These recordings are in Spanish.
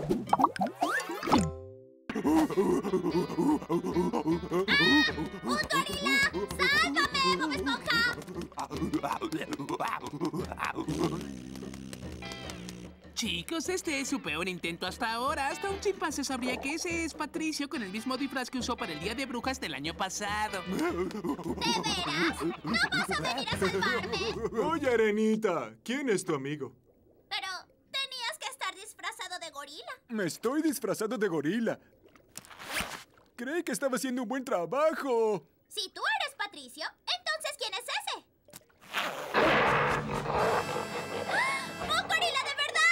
¡Un gorila! ¡Sálvame, Bob Esponja! Chicos, este es su peor intento hasta ahora. Hasta un chimpancé sabría que ese es Patricio con el mismo disfraz que usó para el Día de Brujas del año pasado. ¿De veras? ¿No vas a venir a salvarme? Oye, Arenita, ¿quién es tu amigo? Pero tenías que estar disfrazado de gorila. Me estoy disfrazado de gorila. Creí que estaba haciendo un buen trabajo. Si tú eres Patricio, entonces ¿quién es ese? ¡Un gorila de verdad!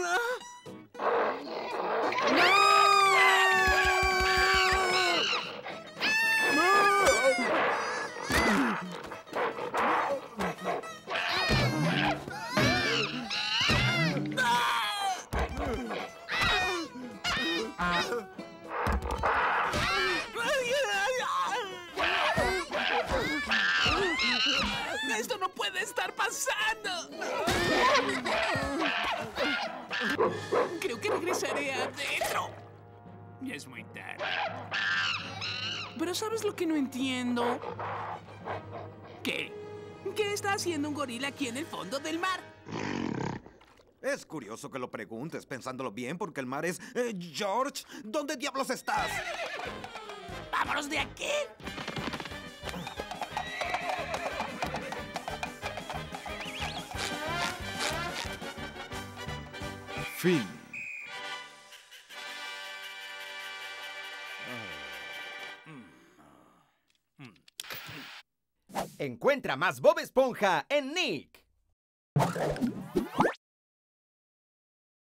¡Esto no puede estar pasando! Creo que regresaré adentro. Ya es muy tarde. Pero ¿sabes lo que no entiendo? ¿Qué? ¿Qué está haciendo un gorila aquí en el fondo del mar? Es curioso que lo preguntes, pensándolo bien, porque el mar es... George, ¿dónde diablos estás? ¡Vámonos de aquí! Fin. Encuentra más Bob Esponja en Nick.